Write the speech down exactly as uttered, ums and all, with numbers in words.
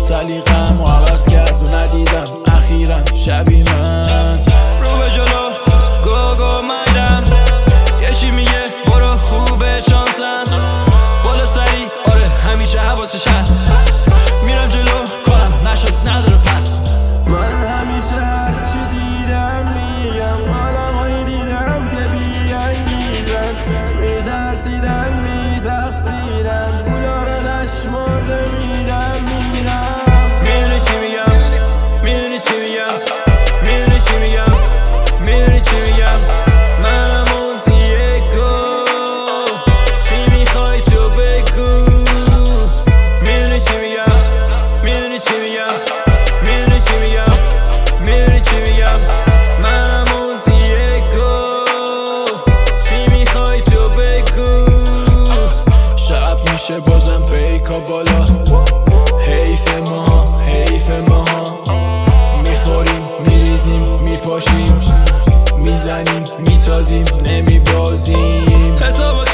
سلیقه‌مو عوض کرد و ندیدم اخیراً شبی من رو به جلو گو گو میرم، یه چی میگه برو خوبه شانسم، بالا سری آره همیشه حواسش هست، میرم جلو کارم نشد نداره پس. من همیشه هرچی دیدم میگم، آدمایی دیدم که بی‌انگیزن، میترسیدن میتقصیرن، پولا رو نشمرده میدم میرم. میدونی چی میگم میدونی چی میگم میدونی چی میگم میدونی چی میگم منم اون تیگو، چی میخوای تو بگو. میدونی چی میگم میدونی چی میگم میدونی چی میگم میدونی چی میگم منم اون تیگو، چی میخوای تو بگو. شب میشه بازم پیکا بالا، حیف ما حیف ما میخوریم میریزیم میپاشیم میزنیم میتازیم نمیبازیم. حساب